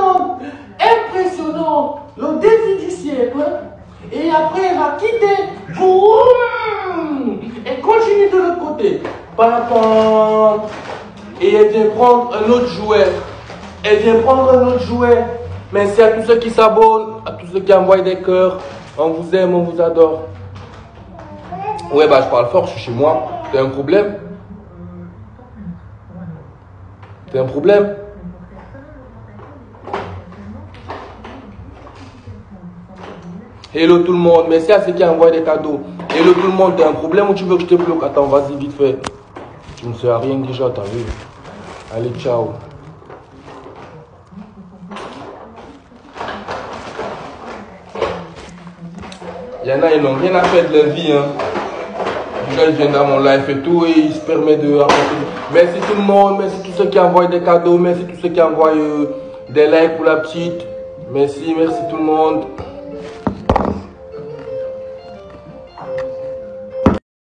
impressionnante, le défi du siècle. Et après, elle va quitter. Boum, et continue de l'autre côté. Pam. Et elle vient prendre un autre jouet. Elle vient prendre un autre jouet. Merci à tous ceux qui s'abonnent, à tous ceux qui envoient des cœurs. On vous aime, on vous adore. Ouais, bah je parle fort, je suis chez moi. T'as un problème? T'as un problème? Hello tout le monde, merci à ceux qui envoient des cadeaux. Hello tout le monde, t'as un problème ou tu veux que je te bloque? Attends, vas-y vite fait. Tu ne sais à rien déjà, t'as vu? Allez, ciao. Il y en a, ils n'ont rien à faire de leur vie. Hein. Les gens viennent dans mon live et tout et ils se permettent de raconter. Merci tout le monde, merci tous ceux qui envoient des cadeaux, merci tous ceux qui envoient des likes pour la petite. Merci tout le monde.